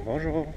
Bonjour.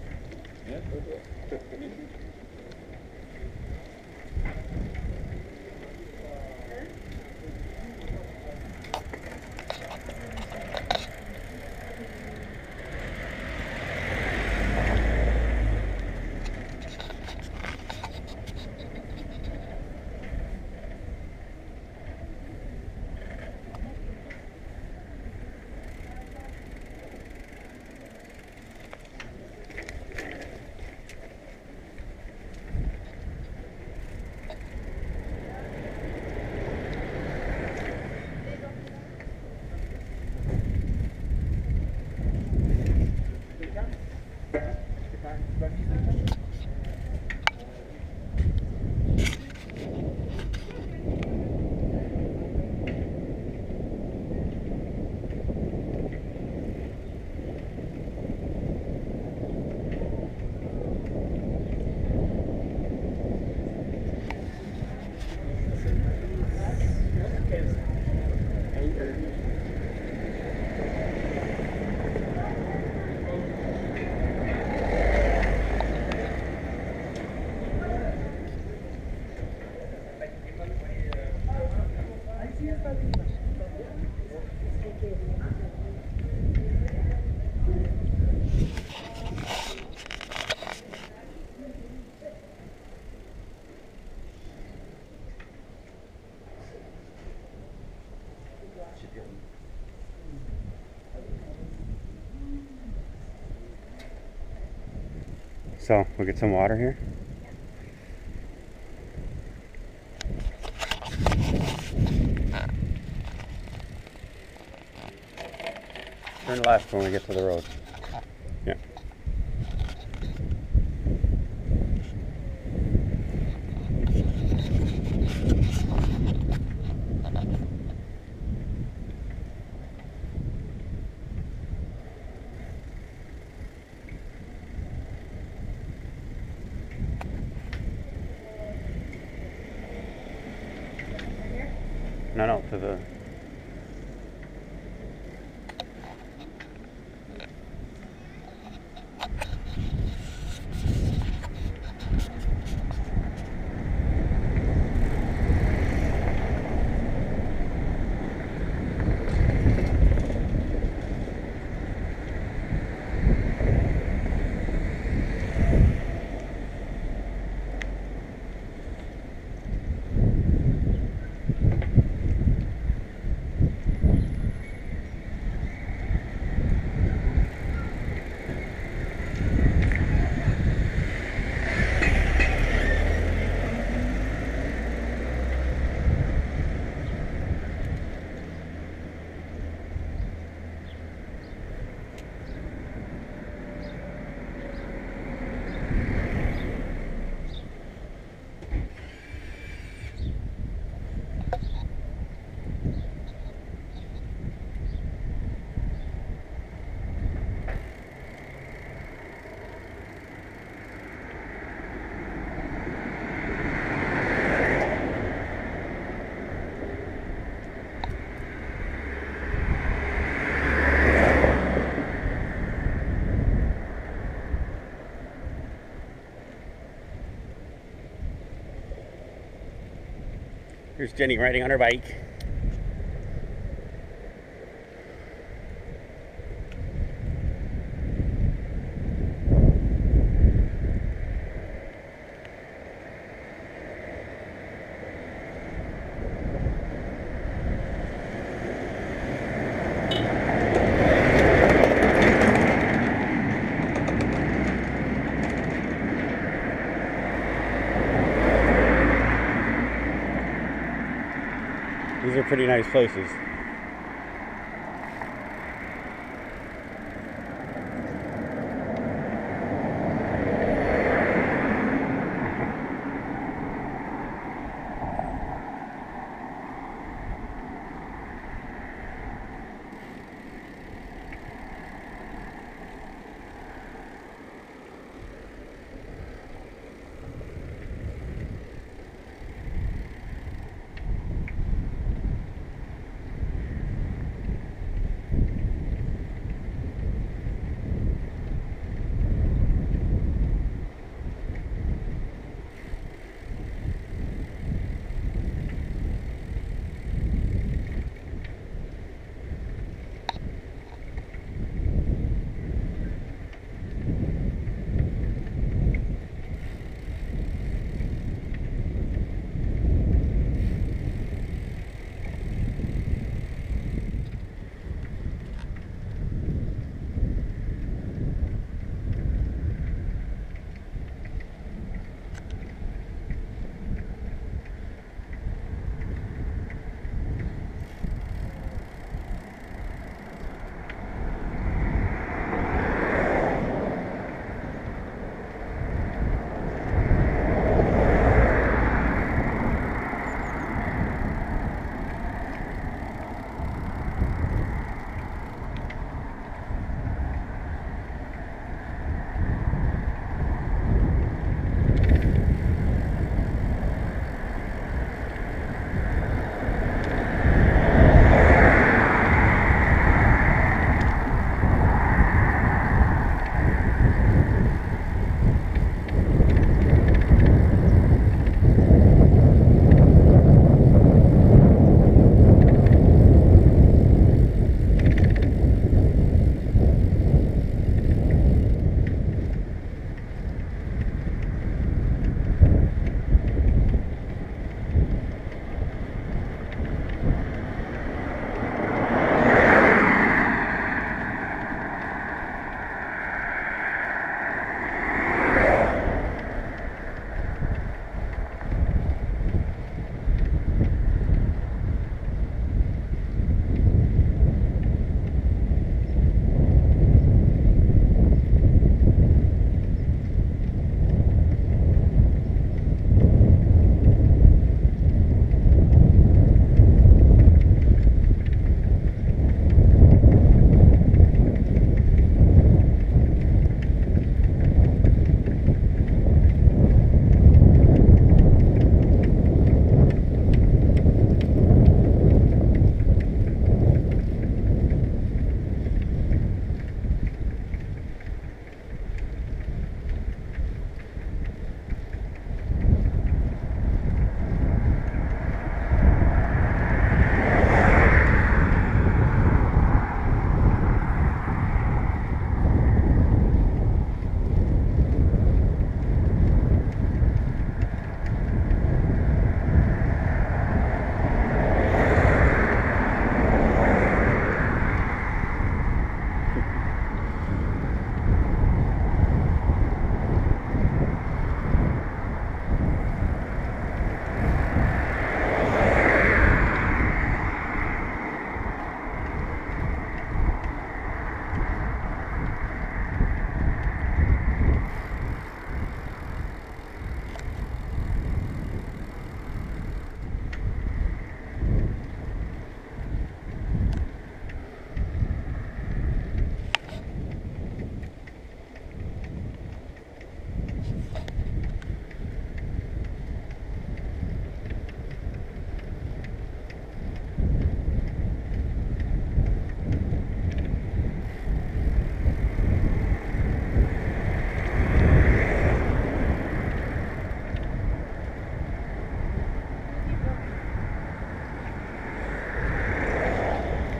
So, we'll get some water here. Turn left when we get to the road. Yeah. No, to the... Here's Jenny riding on her bike. These are pretty nice places.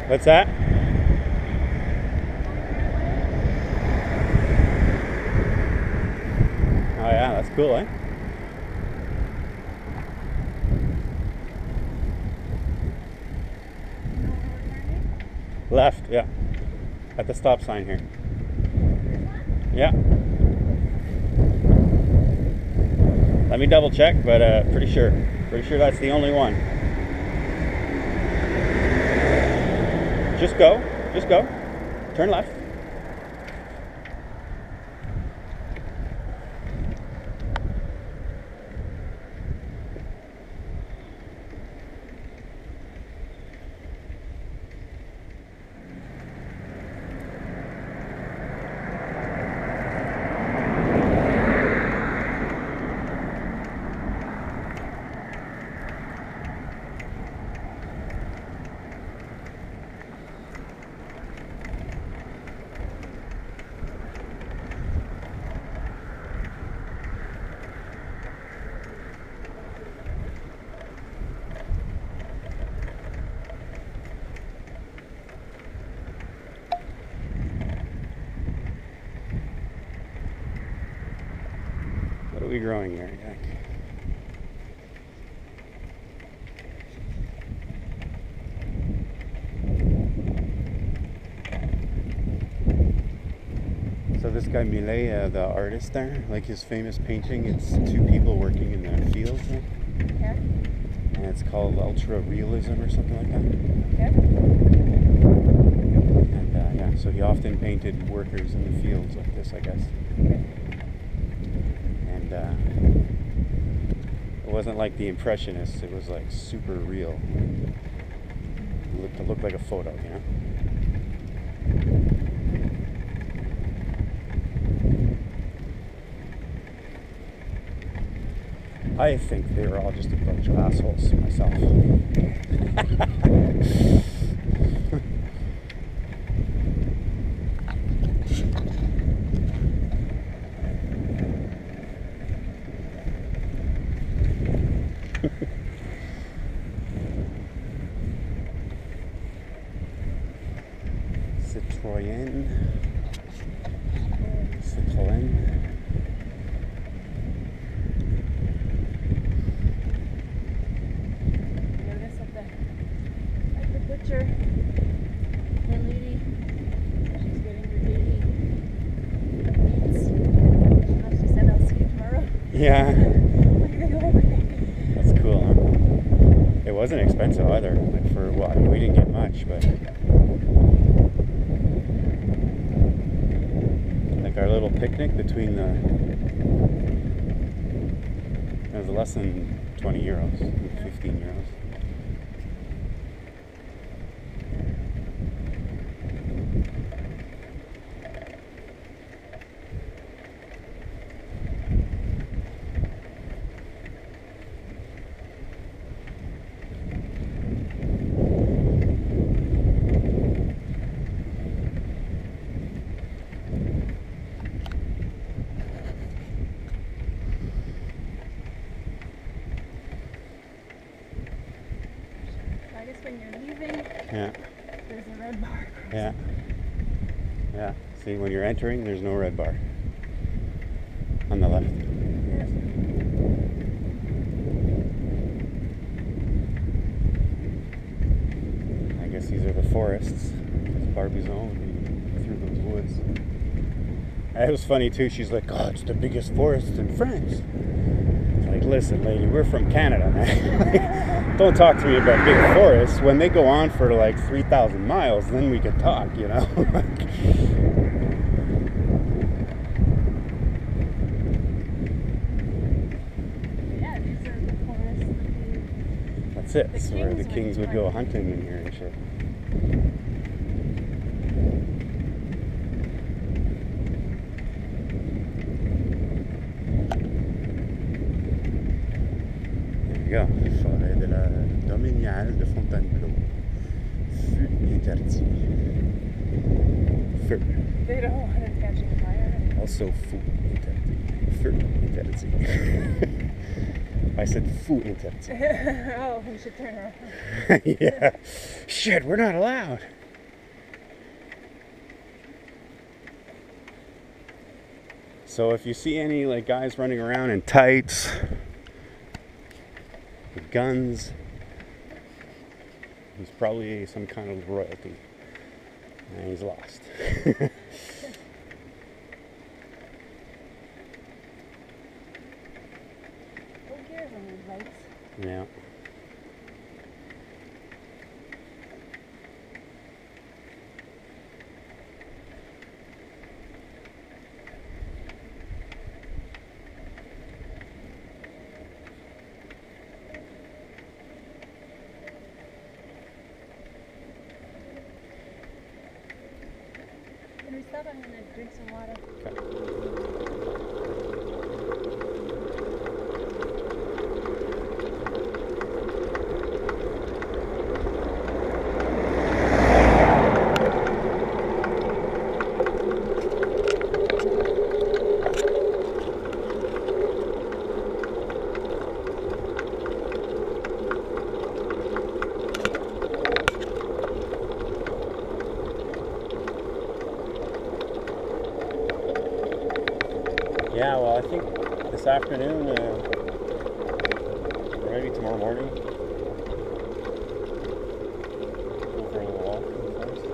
What's that? Oh yeah, that's cool, eh? Left, yeah. At the stop sign here. Yeah. Let me double check, but pretty sure. Pretty sure that's the only one. Just go. Just go. Turn left. What are we growing here, Jack? So this guy Millet, the artist there, like his famous painting, it's two people working in the fields. Huh? Yeah. And it's called ultra realism or something like that. Yeah. And yeah, so he often painted workers in the fields like this, I guess. Okay. And it wasn't like the Impressionists, it was like super real. It looked like a photo, you know? I think they were all just a bunch of assholes myself. Citroën. Notice at the butcher, the lady, she's getting her daily needs. She said, I'll see you tomorrow. Yeah. I'm gonna go over there. That's cool, huh? It wasn't expensive either. Like for well, I mean, we didn't get much, but like our little picnic between the it was less than 20 euros, 15 euros. I guess when you're leaving, Yeah. there's a red bar. Yeah. Yeah. See, when you're entering, there's no red bar. On the left. Yeah. I guess these are the forests. It's Barbizon through those woods. It was funny too. She's like, "Oh, it's the biggest forest in France." It's like, listen, lady, we're from Canada, man. Don't talk to me about big forests. When they go on for like 3,000 miles, then we can talk, you know. Yeah, these are the forests That's it. This is where the kings would go hunting in here and shit. There you go. Forêt de la domaniale de Fontainebleau. Feu interdit. Feu. They don't want to catch on fire. Also feu interdit. Feu interdit. I said feu interdit. Oh, we should turn around. Yeah. Shit, we're not allowed. So if you see any like guys running around in tights with guns, he's probably some kind of royalty, and he's lost. Yeah. Can we stop? I'm gonna drink some water. Okay. Yeah, well, I think this afternoon, or maybe tomorrow morning, go for a little walk in the forest.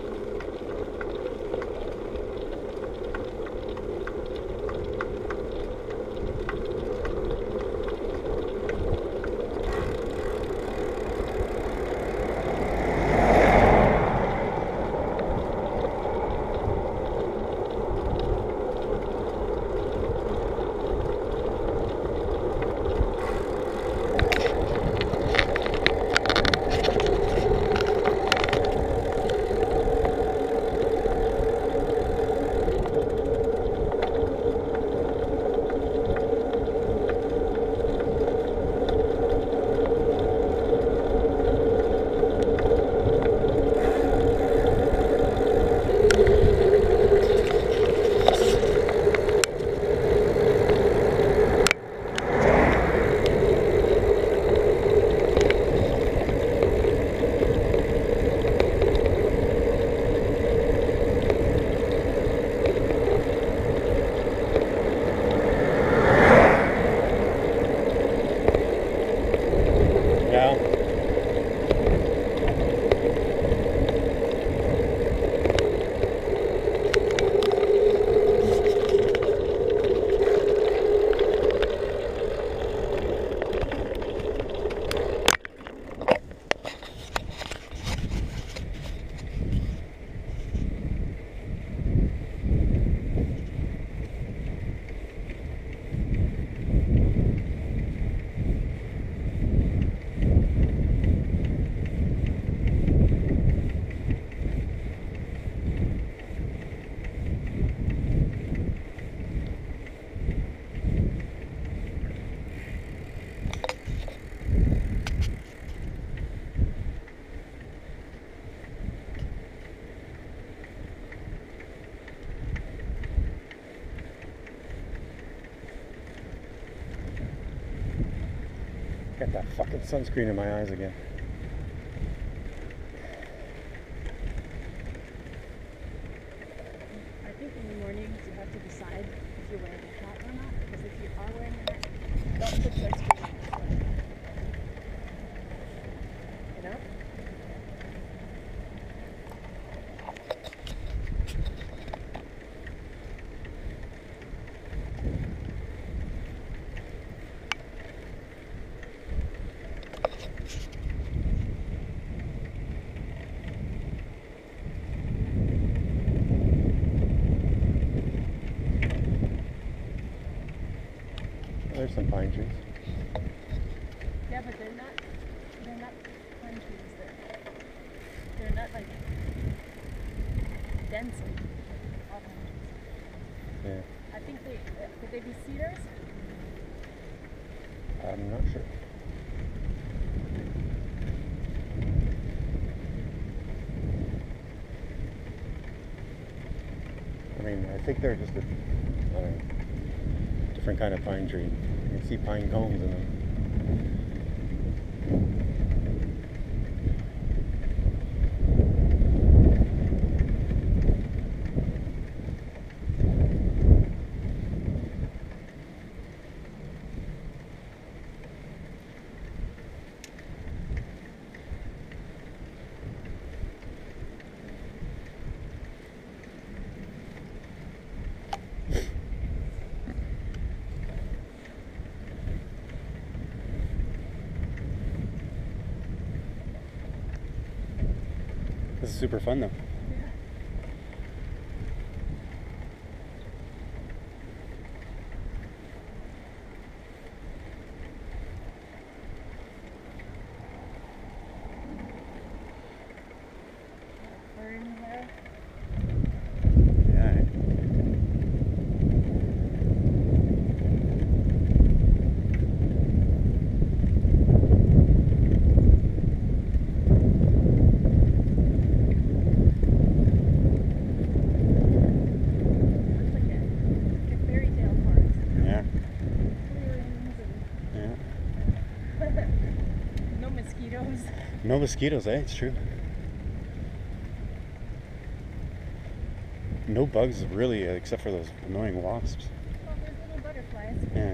Got that fucking sunscreen in my eyes again. I think in the mornings you have to decide if you're wearing a hat or not, because if you are wearing a hat, don't put sunscreen on. You know? There's some pine trees. Yeah, but they're not pine trees. They're not like dense like all pine trees. Yeah. I think could they be cedars? I'm not sure. I mean, I think they're just a different kind of pine tree. You can see pine cones in them. This is super fun though. No mosquitoes, eh? It's true. No bugs, really, except for those annoying wasps. Well, there's little butterflies. Yeah.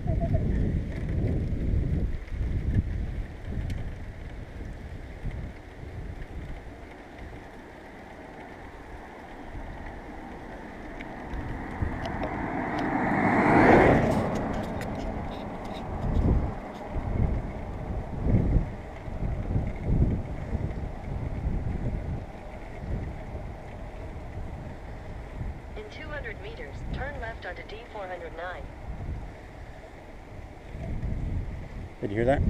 In 200 meters, turn left onto D409. Did you hear that?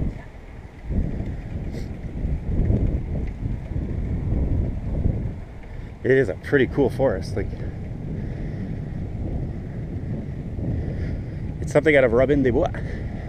It is a pretty cool forest. Like, it's something out of Robin des Bois.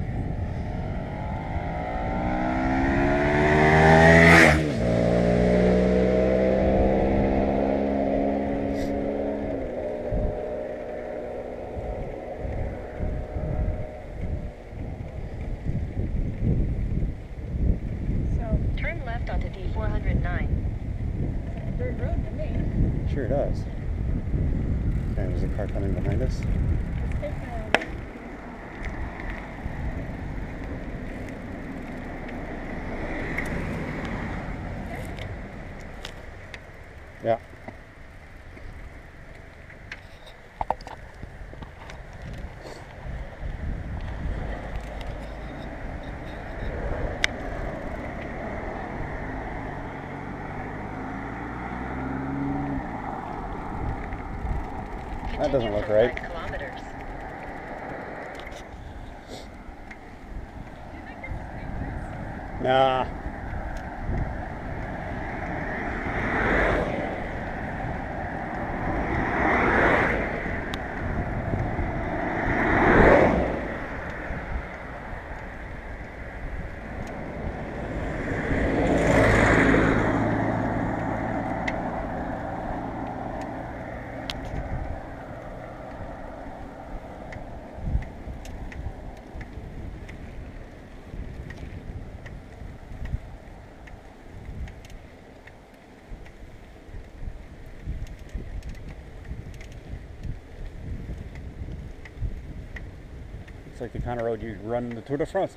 Turn left onto D409. Dirt road to me. Sure does. Okay, there's a car coming behind us. Let's take Yeah. That doesn't look right. 5 kilometers. Nah. It's like the kind of road you run the Tour de France.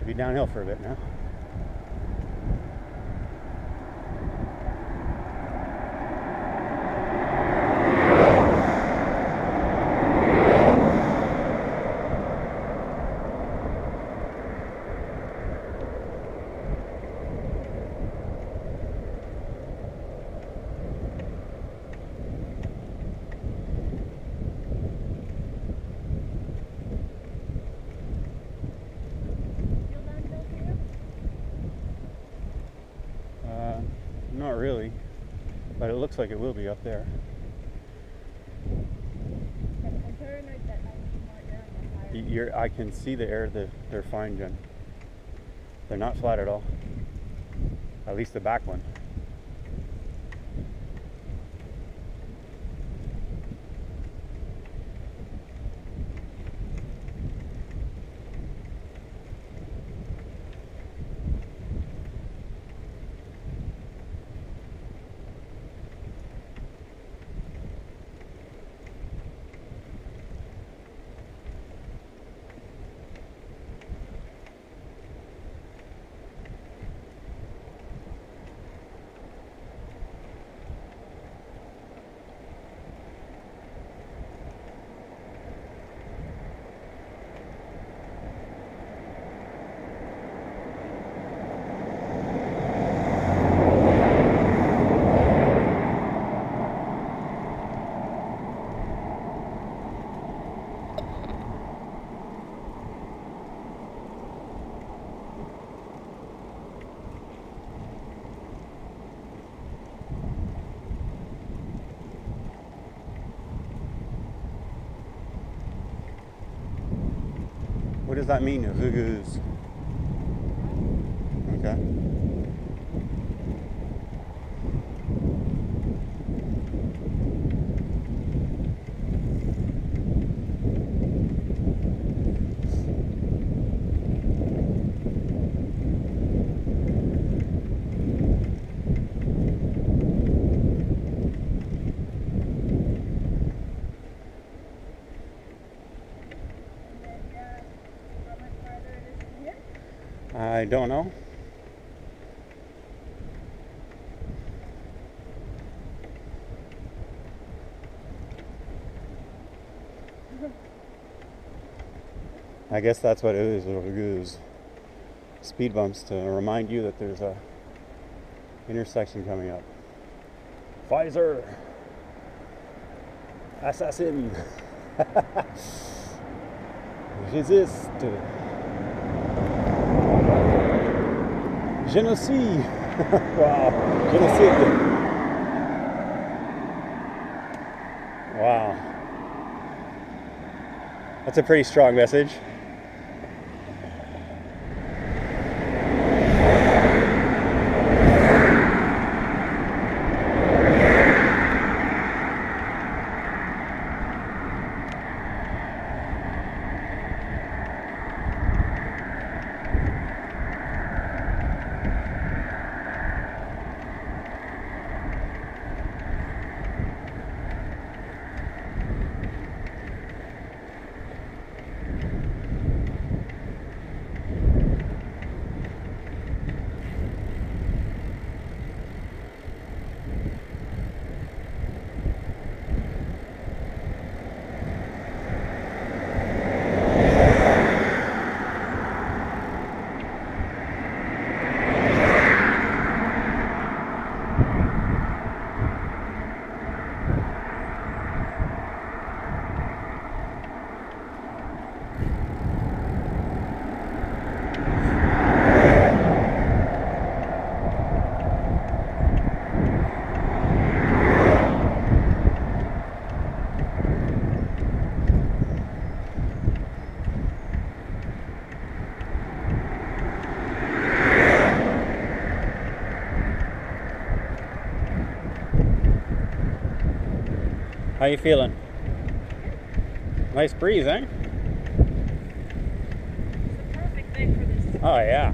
be downhill for a bit now. Not really, but it looks like it will be up there. I can see the air, they're fine, Jen. They're not flat at all. At least the back one. What does that mean, rugueuse? Okay. I don't know. I guess that's what it is, rugueuse. Speed bumps to remind you that there's a intersection coming up. Pfizer! Assassin! Résiste! Génocide! Wow! Génocide! Wow. That's a pretty strong message. How you feeling? Nice breeze, eh? It's the perfect thing for this. Oh yeah.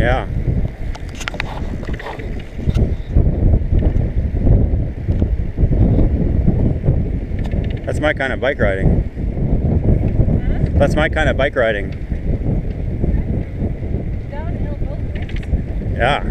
Yeah. That's my kind of bike riding. That's my kind of bike riding. Downhill both ways. Yeah.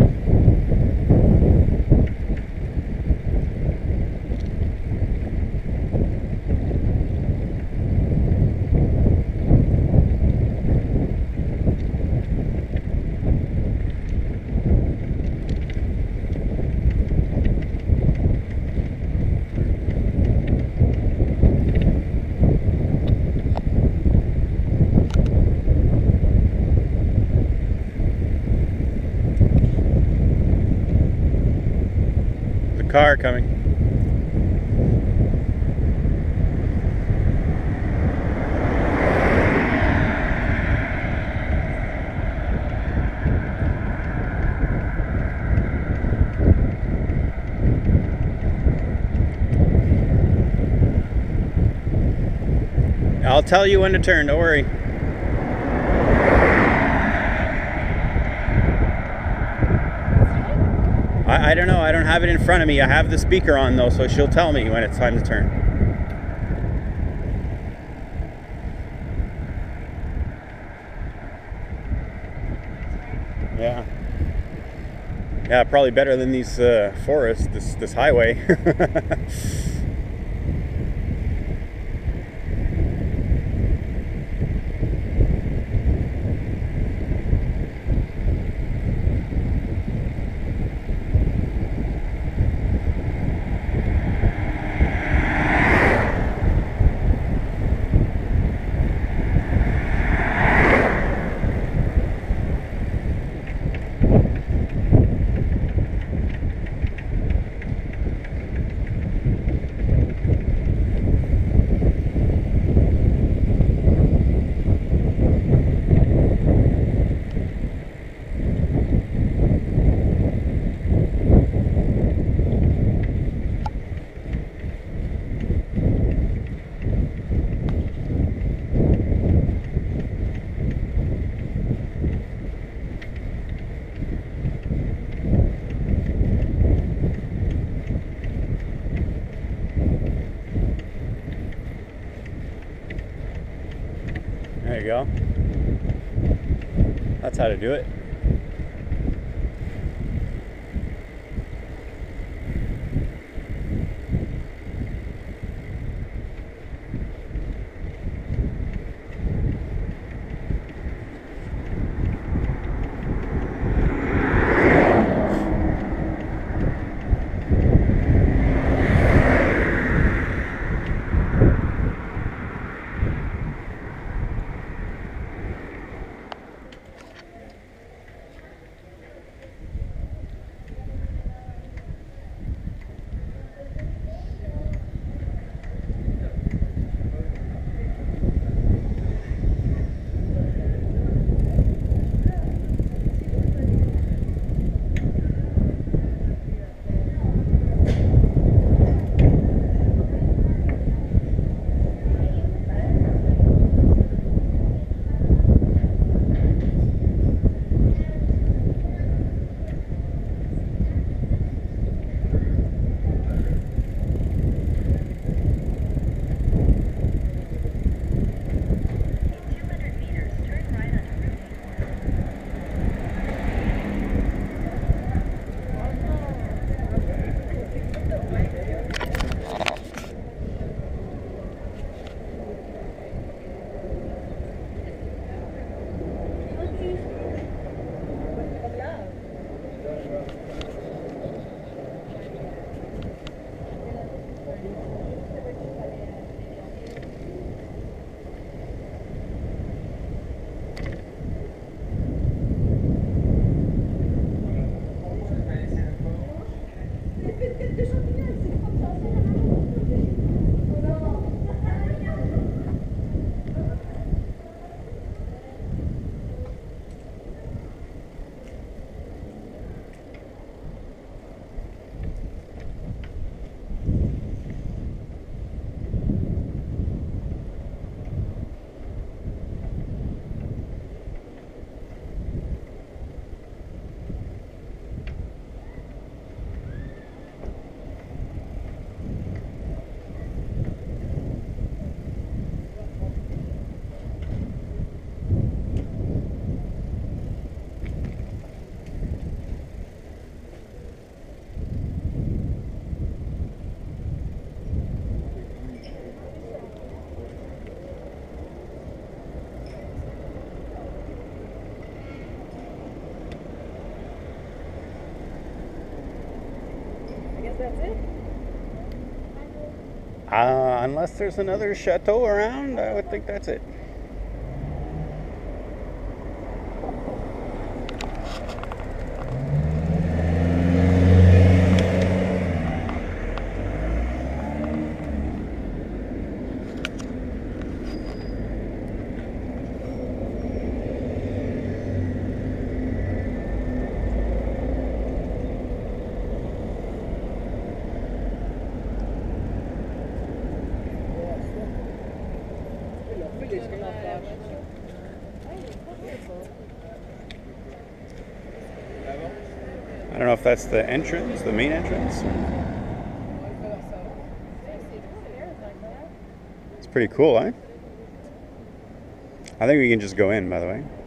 Car coming. I'll tell you when to turn, don't worry. I don't know, I don't have it in front of me. I have the speaker on though, so she'll tell me when it's time to turn. Yeah. Yeah, probably better than these forests, this highway. There you go. That's how to do it. That's it? Unless there's another chateau around, I would think that's it. I don't know if that's the entrance, the main entrance. It's pretty cool, eh? I think we can just go in, by the way.